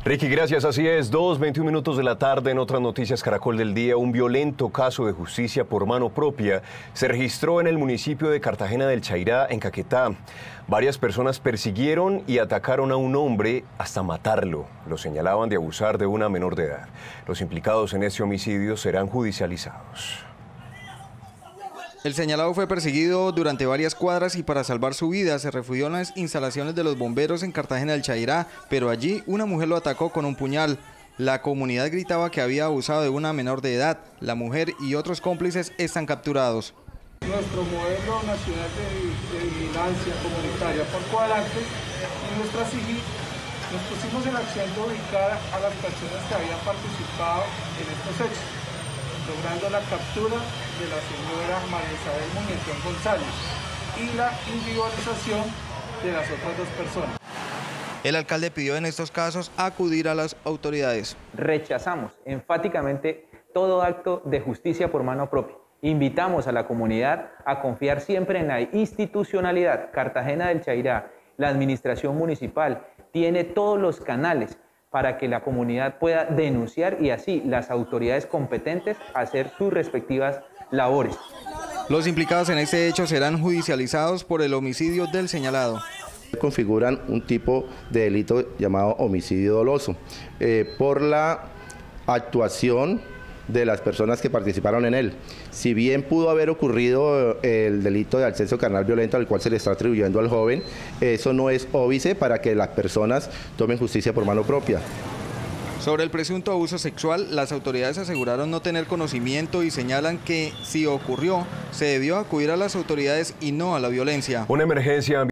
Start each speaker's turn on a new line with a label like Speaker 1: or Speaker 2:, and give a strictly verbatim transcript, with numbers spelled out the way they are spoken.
Speaker 1: Ricky, gracias. Así es, dos, veintiún minutos de la tarde. En otras noticias, Caracol del Día, un violento caso de justicia por mano propia se registró en el municipio de Cartagena del Chairá, en Caquetá. Varias personas persiguieron y atacaron a un hombre hasta matarlo. Lo señalaban de abusar de una menor de edad. Los implicados en este homicidio serán judicializados.
Speaker 2: El señalado fue perseguido durante varias cuadras y para salvar su vida se refugió en las instalaciones de los bomberos en Cartagena del Chairá, pero allí una mujer lo atacó con un puñal. La comunidad gritaba que había abusado de una menor de edad. La mujer y otros cómplices están capturados.
Speaker 3: Nuestro modelo nacional de, de vigilancia comunitaria por cuadrante y nuestra S I G I nos pusimos en acción de ubicar a las personas que habían participado en estos hechos, logrando la captura de la señora María Isabel Muñetón González y la individualización de las otras dos personas.
Speaker 2: El alcalde pidió en estos casos acudir a las autoridades.
Speaker 4: Rechazamos enfáticamente todo acto de justicia por mano propia. Invitamos a la comunidad a confiar siempre en la institucionalidad. Cartagena del Chairá, la administración municipal, tiene todos los canales para que la comunidad pueda denunciar y así las autoridades competentes hacer sus respectivas labores.
Speaker 2: Los implicados en este hecho serán judicializados por el homicidio del señalado.
Speaker 5: Configuran un tipo de delito llamado homicidio doloso eh, por la actuación de las personas que participaron en él. Si bien pudo haber ocurrido el delito de acceso carnal violento al cual se le está atribuyendo al joven, eso no es óbice para que las personas tomen justicia por mano propia.
Speaker 2: Sobre el presunto abuso sexual, las autoridades aseguraron no tener conocimiento y señalan que si ocurrió, se debió acudir a las autoridades y no a la violencia.
Speaker 1: Una emergencia